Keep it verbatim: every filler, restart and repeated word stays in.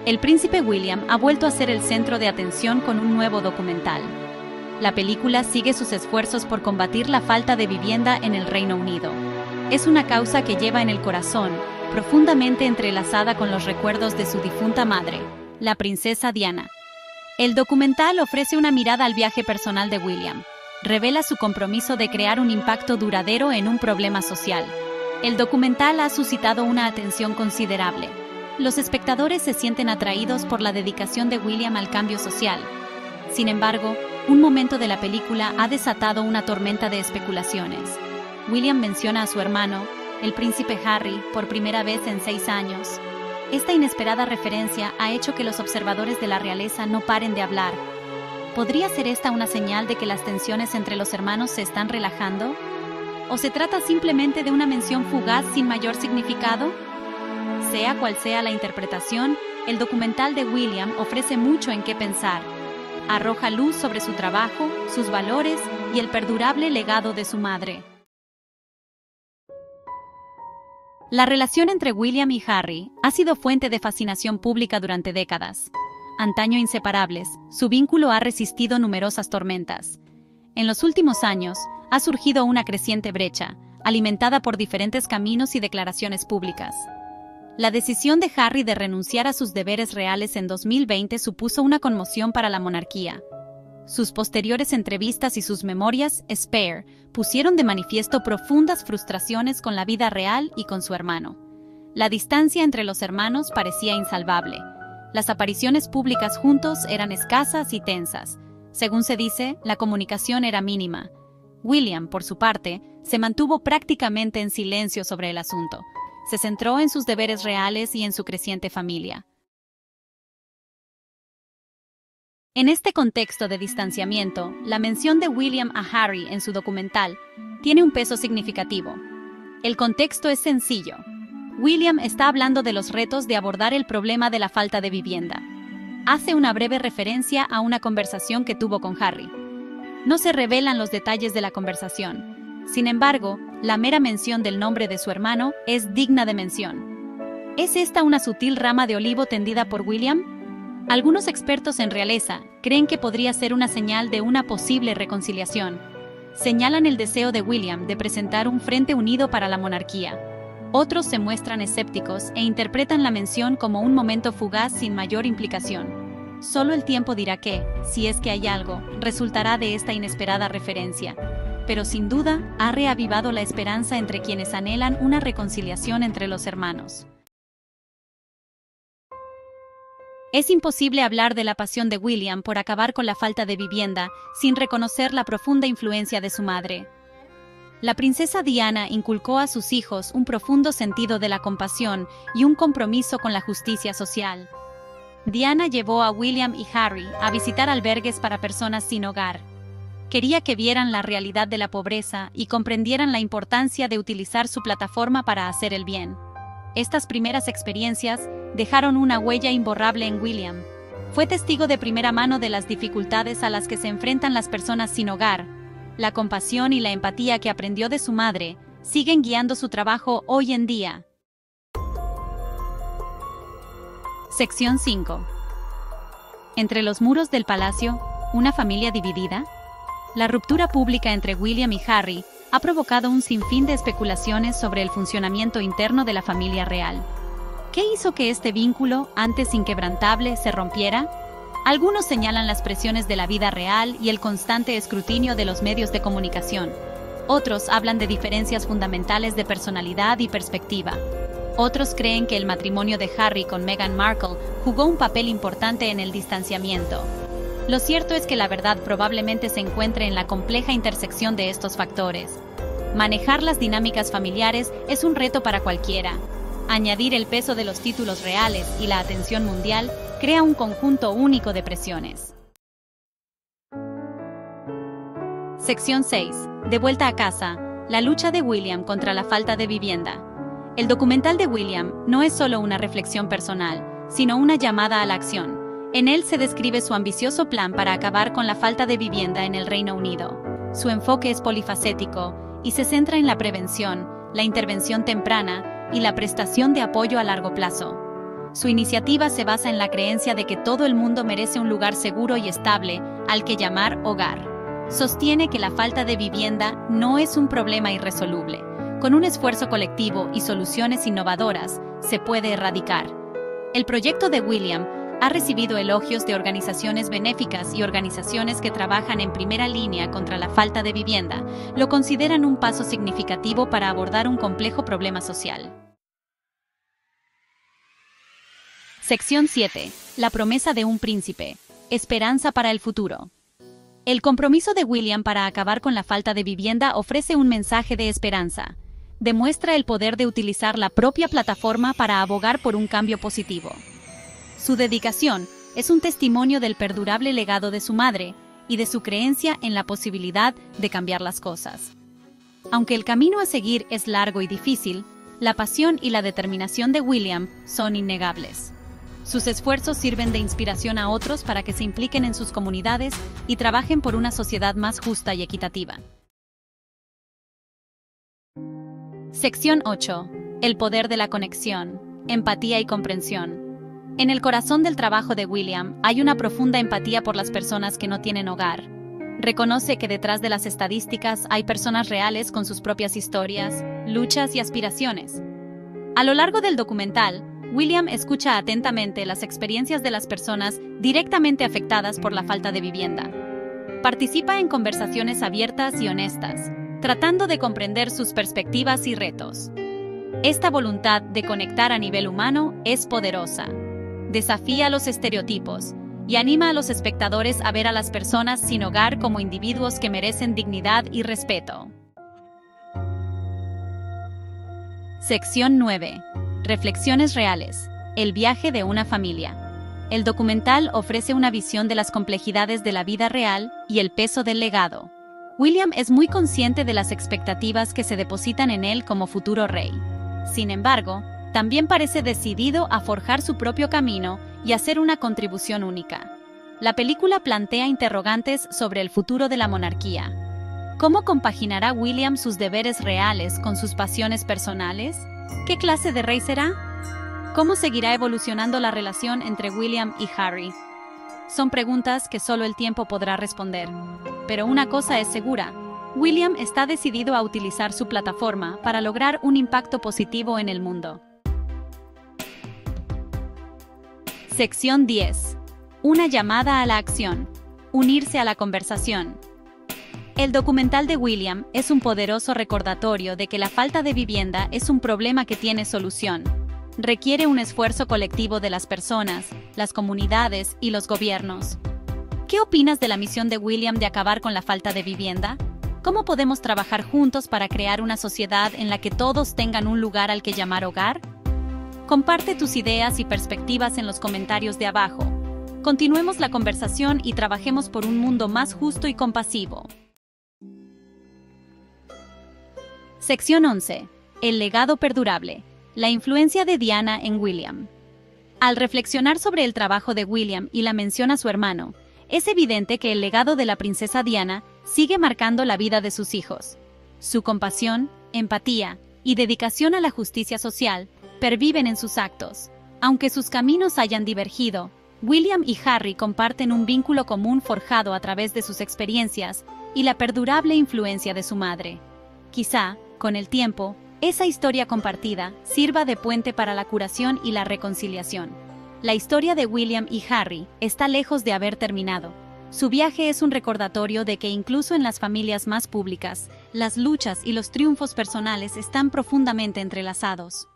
El príncipe William ha vuelto a ser el centro de atención con un nuevo documental. La película sigue sus esfuerzos por combatir la falta de vivienda en el Reino Unido. Es una causa que lleva en el corazón, profundamente entrelazada con los recuerdos de su difunta madre, la princesa Diana. El documental ofrece una mirada al viaje personal de William. Revela su compromiso de crear un impacto duradero en un problema social. El documental ha suscitado una atención considerable. Los espectadores se sienten atraídos por la dedicación de William al cambio social. Sin embargo, un momento de la película ha desatado una tormenta de especulaciones. William menciona a su hermano, el príncipe Harry, por primera vez en seis años. Esta inesperada referencia ha hecho que los observadores de la realeza no paren de hablar. ¿Podría ser esta una señal de que las tensiones entre los hermanos se están relajando? ¿O se trata simplemente de una mención fugaz sin mayor significado? Sea cual sea la interpretación, el documental de William ofrece mucho en qué pensar. Arroja luz sobre su trabajo, sus valores y el perdurable legado de su madre. La relación entre William y Harry ha sido fuente de fascinación pública durante décadas. Antaño inseparables, su vínculo ha resistido numerosas tormentas. En los últimos años, ha surgido una creciente brecha, alimentada por diferentes caminos y declaraciones públicas. La decisión de Harry de renunciar a sus deberes reales en dos mil veinte supuso una conmoción para la monarquía. Sus posteriores entrevistas y sus memorias, Spare, pusieron de manifiesto profundas frustraciones con la vida real y con su hermano. La distancia entre los hermanos parecía insalvable. Las apariciones públicas juntos eran escasas y tensas. Según se dice, la comunicación era mínima. William, por su parte, se mantuvo prácticamente en silencio sobre el asunto. Se centró en sus deberes reales y en su creciente familia. En este contexto de distanciamiento, la mención de William a Harry en su documental tiene un peso significativo. El contexto es sencillo. William está hablando de los retos de abordar el problema de la falta de vivienda. Hace una breve referencia a una conversación que tuvo con Harry. No se revelan los detalles de la conversación. Sin embargo, la mera mención del nombre de su hermano es digna de mención. ¿Es esta una sutil rama de olivo tendida por William? Algunos expertos en realeza creen que podría ser una señal de una posible reconciliación. Señalan el deseo de William de presentar un frente unido para la monarquía. Otros se muestran escépticos e interpretan la mención como un momento fugaz sin mayor implicación. Solo el tiempo dirá qué, si es que hay algo, resultará de esta inesperada referencia. Pero sin duda, ha reavivado la esperanza entre quienes anhelan una reconciliación entre los hermanos. Es imposible hablar de la pasión de William por acabar con la falta de vivienda sin reconocer la profunda influencia de su madre. La princesa Diana inculcó a sus hijos un profundo sentido de la compasión y un compromiso con la justicia social. Diana llevó a William y Harry a visitar albergues para personas sin hogar. Quería que vieran la realidad de la pobreza y comprendieran la importancia de utilizar su plataforma para hacer el bien. Estas primeras experiencias dejaron una huella imborrable en William. Fue testigo de primera mano de las dificultades a las que se enfrentan las personas sin hogar. La compasión y la empatía que aprendió de su madre siguen guiando su trabajo hoy en día. Sección cinco. Entre los muros del palacio, ¿una familia dividida? La ruptura pública entre William y Harry ha provocado un sinfín de especulaciones sobre el funcionamiento interno de la familia real. ¿Qué hizo que este vínculo, antes inquebrantable, se rompiera? Algunos señalan las presiones de la vida real y el constante escrutinio de los medios de comunicación. Otros hablan de diferencias fundamentales de personalidad y perspectiva. Otros creen que el matrimonio de Harry con Meghan Markle jugó un papel importante en el distanciamiento. Lo cierto es que la verdad probablemente se encuentre en la compleja intersección de estos factores. Manejar las dinámicas familiares es un reto para cualquiera. Añadir el peso de los títulos reales y la atención mundial crea un conjunto único de presiones. Sección seis. De vuelta a casa, la lucha de William contra la falta de vivienda. El documental de William no es solo una reflexión personal, sino una llamada a la acción. En él se describe su ambicioso plan para acabar con la falta de vivienda en el Reino Unido. Su enfoque es polifacético y se centra en la prevención, la intervención temprana y la prestación de apoyo a largo plazo. Su iniciativa se basa en la creencia de que todo el mundo merece un lugar seguro y estable, al que llamar hogar. Sostiene que la falta de vivienda no es un problema irresoluble. Con un esfuerzo colectivo y soluciones innovadoras, se puede erradicar. El proyecto de William ha recibido elogios de organizaciones benéficas y organizaciones que trabajan en primera línea contra la falta de vivienda. Lo consideran un paso significativo para abordar un complejo problema social. Sección siete. La promesa de un príncipe. Esperanza para el futuro. El compromiso de William para acabar con la falta de vivienda ofrece un mensaje de esperanza. Demuestra el poder de utilizar la propia plataforma para abogar por un cambio positivo. Su dedicación es un testimonio del perdurable legado de su madre y de su creencia en la posibilidad de cambiar las cosas. Aunque el camino a seguir es largo y difícil, la pasión y la determinación de William son innegables. Sus esfuerzos sirven de inspiración a otros para que se impliquen en sus comunidades y trabajen por una sociedad más justa y equitativa. Sección ocho. El poder de la conexión, empatía y comprensión. En el corazón del trabajo de William hay una profunda empatía por las personas que no tienen hogar. Reconoce que detrás de las estadísticas hay personas reales con sus propias historias, luchas y aspiraciones. A lo largo del documental, William escucha atentamente las experiencias de las personas directamente afectadas por la falta de vivienda. Participa en conversaciones abiertas y honestas, tratando de comprender sus perspectivas y retos. Esta voluntad de conectar a nivel humano es poderosa. Desafía los estereotipos y anima a los espectadores a ver a las personas sin hogar como individuos que merecen dignidad y respeto. Sección nueve. Reflexiones reales. El viaje de una familia. El documental ofrece una visión de las complejidades de la vida real y el peso del legado. William es muy consciente de las expectativas que se depositan en él como futuro rey. Sin embargo, también parece decidido a forjar su propio camino y hacer una contribución única. La película plantea interrogantes sobre el futuro de la monarquía. ¿Cómo compaginará William sus deberes reales con sus pasiones personales? ¿Qué clase de rey será? ¿Cómo seguirá evolucionando la relación entre William y Harry? Son preguntas que solo el tiempo podrá responder. Pero una cosa es segura: William está decidido a utilizar su plataforma para lograr un impacto positivo en el mundo. Sección diez. Una llamada a la acción. Unirse a la conversación. El documental de William es un poderoso recordatorio de que la falta de vivienda es un problema que tiene solución. Requiere un esfuerzo colectivo de las personas, las comunidades y los gobiernos. ¿Qué opinas de la misión de William de acabar con la falta de vivienda? ¿Cómo podemos trabajar juntos para crear una sociedad en la que todos tengan un lugar al que llamar hogar? Comparte tus ideas y perspectivas en los comentarios de abajo. Continuemos la conversación y trabajemos por un mundo más justo y compasivo. Sección once. El legado perdurable. La influencia de Diana en William. Al reflexionar sobre el trabajo de William y la mención a su hermano, es evidente que el legado de la princesa Diana sigue marcando la vida de sus hijos. Su compasión, empatía y dedicación a la justicia social perviven en sus actos. Aunque sus caminos hayan divergido, William y Harry comparten un vínculo común forjado a través de sus experiencias y la perdurable influencia de su madre. Quizá, con el tiempo, esa historia compartida sirva de puente para la curación y la reconciliación. La historia de William y Harry está lejos de haber terminado. Su viaje es un recordatorio de que incluso en las familias más públicas, las luchas y los triunfos personales están profundamente entrelazados.